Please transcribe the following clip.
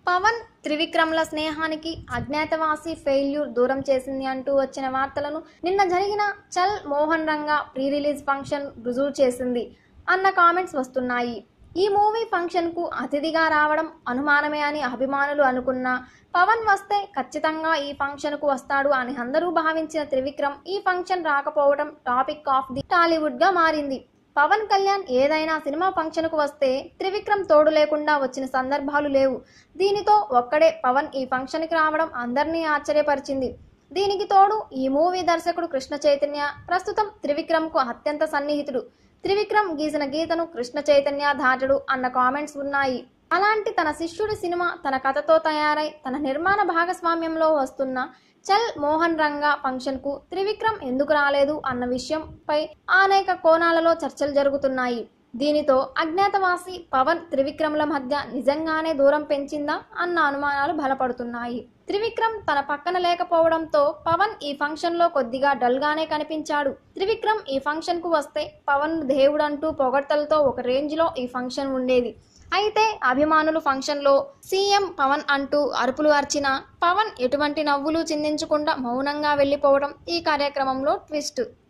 పవన్ త్రివిక్రమ్ల స్నేహానికి అజ్ఞాతవాసి ఫెయిల్యూర్ దూరం చేసింది అంటూ వచ్చిన వార్తలను నిన్న జరిగిన Chal Mohan Ranga pre release function రుజువు చేసింది అన్న కామెంట్స్ వస్తున్నాయి. ఈ మూవీ ఫంక్షన్ కు అతిథిగా రావడం అనుమానమే అని అభిమానులు అనుకున్నా, పవన్ వస్తే ఖచ్చితంగా ఈ ఫంక్షన్ కు వస్తాడు అని అందరూ భావించిన త్రివిక్రమ్ ఈ ఫంక్షన్ రాకపోవడం టాపిక్ ఆఫ్ ది టాలీవుడ్ గా మారింది. పవన్ కళ్యాణ్ ఏదైనా సినిమా ఫంక్షన్ కు వస్తే త్రివిక్రమ్ తోడు లేకుండా వచ్చిన సందర్భాలు లేవు. దీనితో ఒక్కడే పవన్ ఈ ఫంక్షన్ కి రావడం అందరినీ ఆశ్చర్యపరిచింది. దీనికి తోడు ఈ మూవీ దర్శకుడు కృష్ణ చైతన్య ప్రస్తుతం త్రివిక్రమ్ కు అత్యంత సన్నిహితుడు. త్రివిక్రమ్ గీసిన గీతను కృష్ణ చైతన్య దాటడు అన్న కామెంట్స్ ఉన్నాయి. అలాంటి తన శిష్యుడి సినిమా తన కథతో తయారై తన నిర్మాణ భాగస్వామ్యంలో వస్తున్న చల్ మోహన్ రంగా ఫంక్షన్ కు త్రివిక్రమ్ ఎందుకు రాలేదు అన్న విషయంపై అనేక కోణాలలో చర్చలు జరుగుతున్నాయి. దీనితో అజ్ఞాతవాసి పవన్ త్రివిక్రమ్ల మధ్య నిజంగానే దూరం పెంచిందా అన్న అనుమానాలు బలపడుతున్నాయి. త్రివిక్రమ్ తన పక్కన లేకపోవడంతో పవన్ ఈ ఫంక్షన్ లో కొద్దిగా డల్ గానే కనిపించాడు. త్రివిక్రమ్ ఈ ఫంక్షన్ కు వస్తే పవన్ దేవుడంటూ పొగడ్తలతో ఒక రేంజ్ లో ఈ ఫంక్షన్ ఉండేది. అయితే అభిమానులు ఫంక్షన్ లో సీఎం పవన్ అంటూ అరుపులు అర్చినా పవన్ ఎటువంటి నవ్వులు చిందించకుండా మౌనంగా వెళ్లిపోవడం ఈ కార్యక్రమంలో ట్విస్ట్.